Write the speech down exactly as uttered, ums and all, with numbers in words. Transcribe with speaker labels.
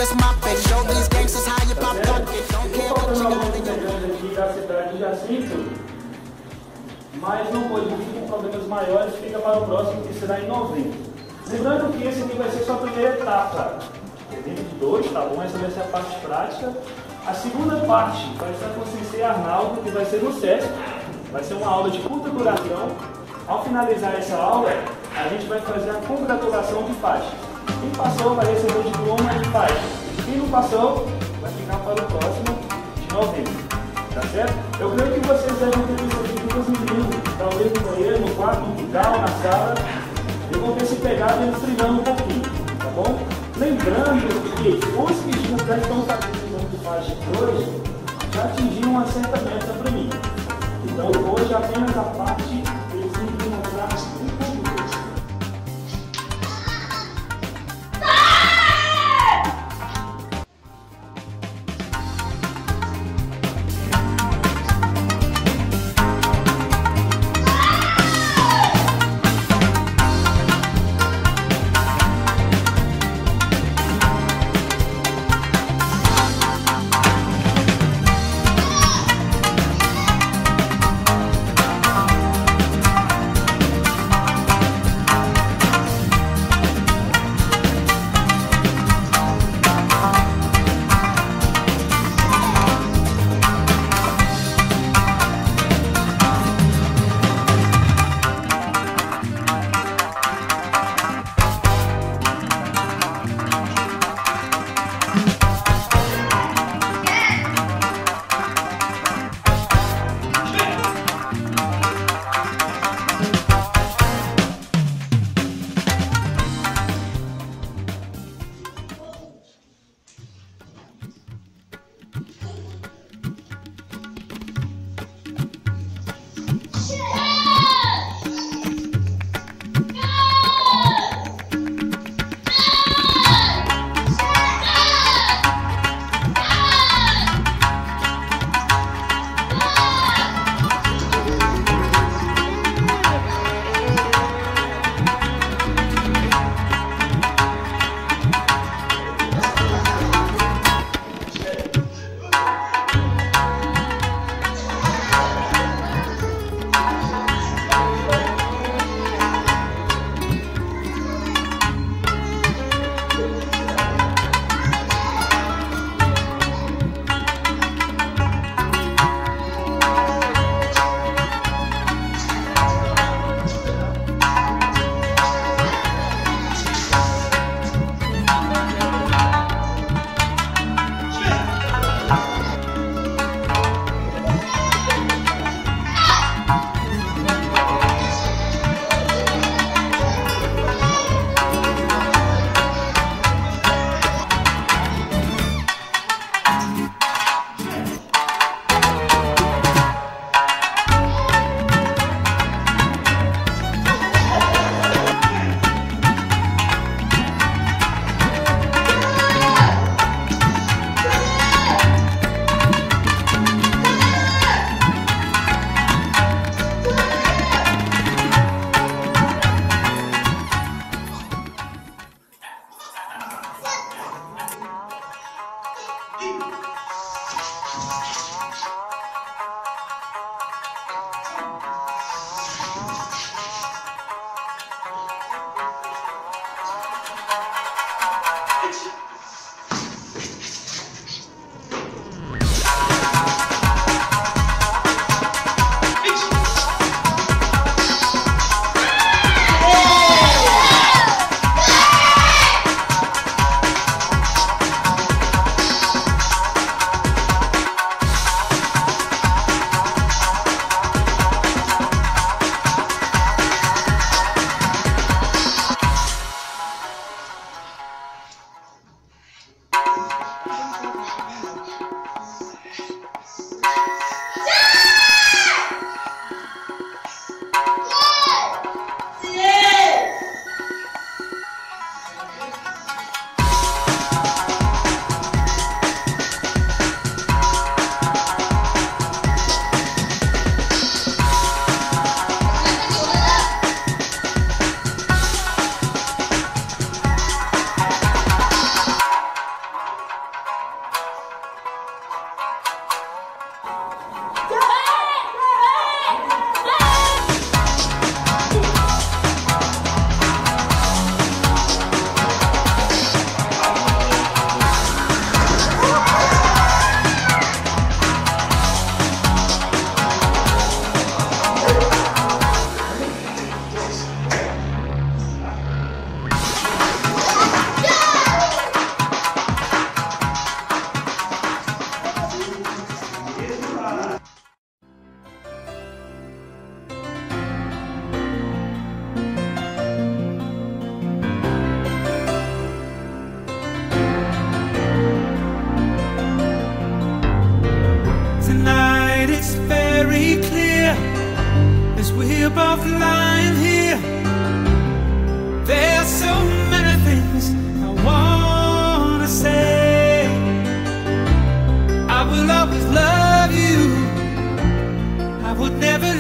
Speaker 1: just mop it. Show these gangsters how you pop up it. Don't care what you got in your
Speaker 2: aqui da cidade de Jacinto, mas não modifica com problemas maiores, fica para o próximo, que será em novembro. Lembrando que esse aqui vai ser sua primeira etapa. Evento de dois, tá bom? Essa vai ser a parte prática. A segunda parte vai estar com o Sensei Arnaldo, que vai ser no SESC. Vai ser uma aula de curta duração. Ao finalizar essa aula, a gente vai fazer a congratulação de faixas. Quem passou vai receber diploma de faixa. Quem não passou, vai ficar para o próximo de novembro. Tá certo? Eu creio que vocês devem ter visto aqui duas meninas, talvez no banheiro, no quarto, no quintal, na sala. E vão ter se pegado e eles treinando um pouquinho, tá bom? Lembrando que os que já estão fazendo de faixa hoje já atingiram uma certa meta para mim. Então hoje apenas a parte eles têm que mostrar um pouco.
Speaker 3: it's very clear as we're both lying here. There's so many things I wanna say. I will always love you. I would never